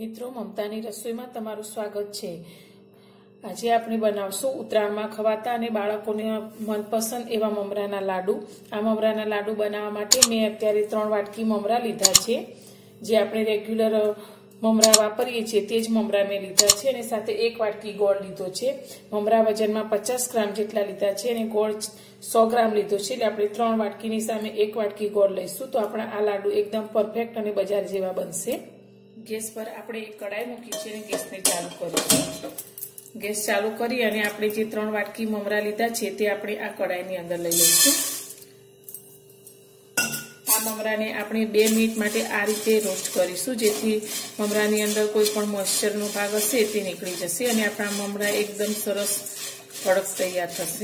મિત્રો, મમતાની રસોઈમાં તમારું સ્વાગત છે। આજે આપણે બનાવશું ઉત્તરાયણમાં ખવાતા અને બાળકોને મનપસંદ એવા મમરાના લાડુ। આ મમરાના લાડુ બનાવવા માટે મેં અત્યારે 3 વાટકી મમરા લીધા છે। જે આપણે રેગ્યુલર મમરા વાપરીએ છીએ તે જ મમરા મેં લીધા છે અને સાથે 1 વાટકી ગોળ લીધો છે। મમરા વજનમાં 50 ગ્રામ જેટલા લીધા છે અને ગોળ 100 ગ્રામ લીધો છે। એટલે આપણે 3 વાટકીની સામે 1 વાટકી ગોળ લઈશું તો આપણા આ લાડુ એકદમ પરફેક્ટ અને બજાર જેવા બનશે। ગેસ પર આપણે એક કડાઈ મૂકી છે અને ગેસને ચાલુ કરીશું। ગેસ ચાલુ કરી અને આપણે જે 3 વાટકી મમરા લીધા છે તે આપણે આ કડાઈની અંદર લઈ લઈશું। આ મમરાને આપણે 2 મિનિટ માટે આ રીતે રોસ્ટ કરીશું જેથી મમરાની અંદર કોઈ પણ મોઇસ્ચરનો ભાગ હશે તે નીકળી જશે અને આપણા મમરા એકદમ સરસ કડક તૈયાર થશે।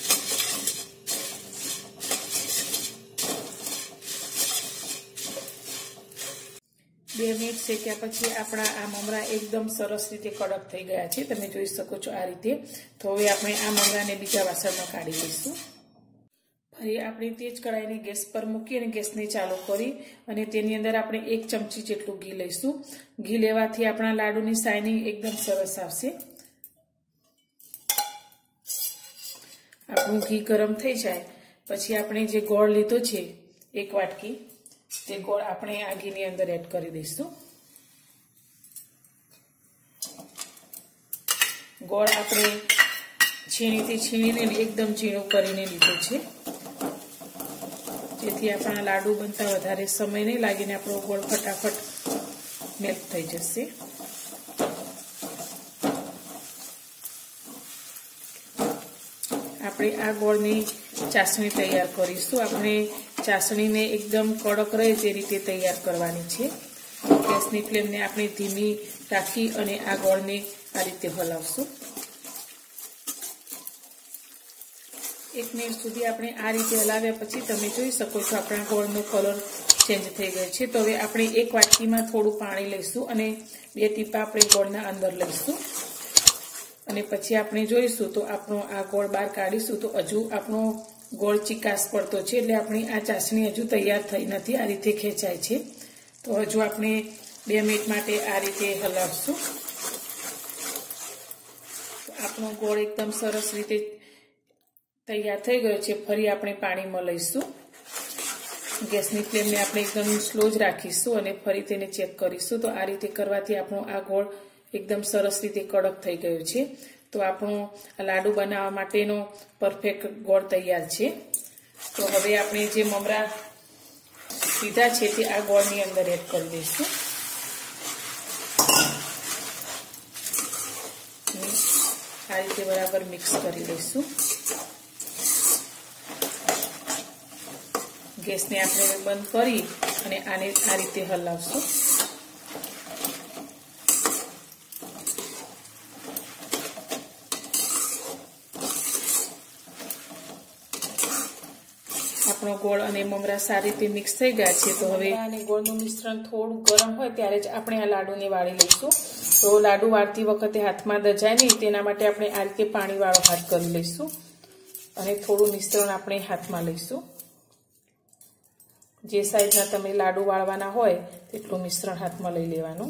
2 મિનિટ શેક્યા પછી આપણા આ મમરા એકદમ સરસ રીતે કડક થઈ ગયા છે, તમે જોઈ શકો છો આ રીતે। તો હવે આપણે આ મમરાને બીજા વાસણમાં કાઢી લઈશું। ફરી આપણે તે જ કડાઈને ગેસ પર મૂકી અને ગેસને ચાલુ કરી અને તેની અંદર આપણે 1 ચમચી જેટલું ઘી લઈશું। ઘી લેવાથી આપણા લાડુની શાઇનિંગ એકદમ સરસ આવશે। આપણું ઘી ગરમ થઈ જાય પછી આપણે જે ગોળ લીધો છે 1 વાટકી તે ગોળ આપણે આ ઘીની અંદર એડ કરી દઈશું। ગોળ આપણે છીણીથી છીણીને એકદમ ઝીણું કરીને લીધો છે જેથી આપણા લાડુ બનતા વધારે સમય નહીં લાગીને આપણો ગોળ ફટાફટ મેલ્ટ થઈ જશે। આપણે આ ગોળની ચાસણી તૈયાર કરીશું। આપણે ચાસણીને એકદમ કડક રહે તે રીતે તૈયાર કરવાની છે। ગેસની ફ્લેમને આપણે ધીમી રાખી અને આ ગોળને આ રીતે હલાવશું। 1 મિનિટ સુધી આપણે આ રીતે હલાવ્યા પછી તમે જોઈ શકો છો આપણા ગોળનો કલર ચેન્જ થઈ ગયો છે। તો હવે આપણે 1 વાટકીમાં થોડું પાણી લઈશું અને 2 ટીપા આપણે ગોળના અંદર લઈશું અને પછી આપણે જોઈશું તો આપણો આ ગોળ બહાર કાઢીશું તો હજુ આપણો ગોળ ચીકાશ પડતો છે એટલે આપણી આ ચાસણી હજુ તૈયાર થઈ નથી, આ રીતે ખેંચાય છે। તો હજુ આપણે 2 મિનિટ માટે આ રીતે હલાવશું। આપણો ગોળ એકદમ સરસ રીતે તૈયાર થઈ ગયો છે। ફરી આપણે પાણીમાં લઈશું। ગેસની ફ્લેમને આપણે એકદમ સ્લો જ રાખીશું અને ફરી તેને ચેક કરીશું। તો આ રીતે કરવાથી આપણો આ ગોળ એકદમ સરસ રીતે કડક થઈ ગયો છે। તો આપણો લાડુ બનાવવા માટેનો પરફેક્ટ ગોળ તૈયાર છે। તો હવે આપણે જે મમરા લીધા છે તે આ ગોળની અંદર એડ કરી દઈશું। આ રીતે બરાબર મિક્સ કરી લઈશું। ગેસને આપણે બંધ કરી અને આને આ રીતે હલાવશું। આપણો ગોળ અને મમરા સારી રીતે મિક્સ થઈ ગયા છે। તો હવે અને ગોળનું મિશ્રણ થોડું ગરમ હોય ત્યારે જ આપણે આ લાડુને વાળી લઈશું। તો લાડુ વાળતી વખતે હાથમાં દજાય નહીં તેના માટે આપણે આ રીતે પાણીવાળો હાથ કરી લઈશું અને થોડું મિશ્રણ આપણે હાથમાં લઈશું। જે સાઈઝના તમે લાડુ વાળવાના હોય તેટલું મિશ્રણ હાથમાં લઈ લેવાનું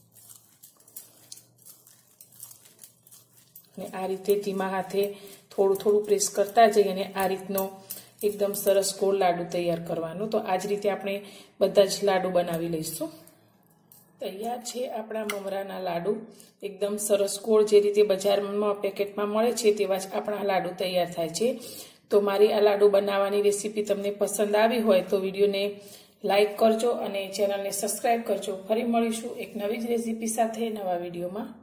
અને આ રીતે ધીમા હાથે થોડું થોડું પ્રેસ કરતા જઈએ અને આ રીતનો એકદમ સરસ ગોળ લાડુ તૈયાર કરવાનું। તો આ જ રીતે આપણે બધા જ લાડુ બનાવી લઈશું। તૈયાર છે આપણા મમરાના લાડુ, એકદમ સરસ ગોળ જે રીતે બજારમાં પેકેટમાં મળે છે તેવા જ આપણા લાડુ તૈયાર થાય છે। તો મારી આ લાડુ બનાવવાની રેસીપી તમને પસંદ આવી હોય તો વિડીયોને લાઈક કરજો અને ચેનલને સબસ્ક્રાઈબ કરજો। ફરી મળીશું એક નવી જ રેસીપી સાથે નવા વિડીયોમાં।